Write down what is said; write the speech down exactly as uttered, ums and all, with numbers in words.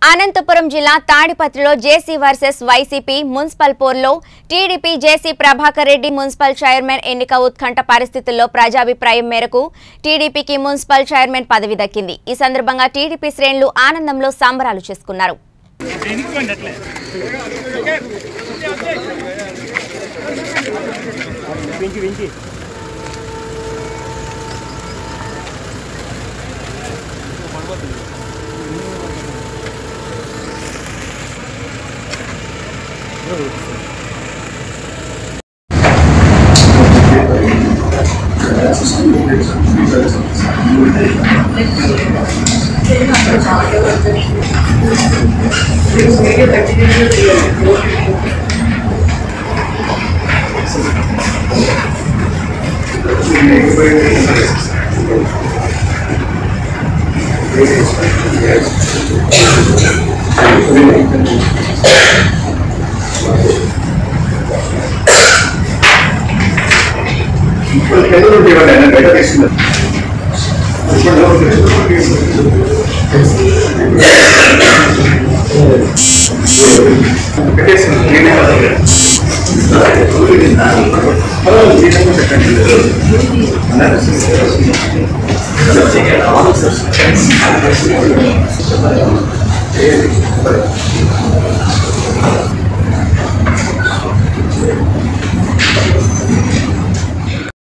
అనంతపురం జిల్లా తాడిపత్రిలో JC versus YCP municipal పోర్లో TDP JC Prabhakar Reddy municipal chairman ఎన్నిక ఉత్కంఠ పరిస్థితుల్లో ప్రజాభిప్రాయం మేరకు టీడీపీకి మున్సిపల్ చైర్మన్ పదవి దక్కింది. ఈ సందర్భంగా టీడీపీ శ్రేణులు ఆనందంలో సంబరాలు చేసుకున్నారు.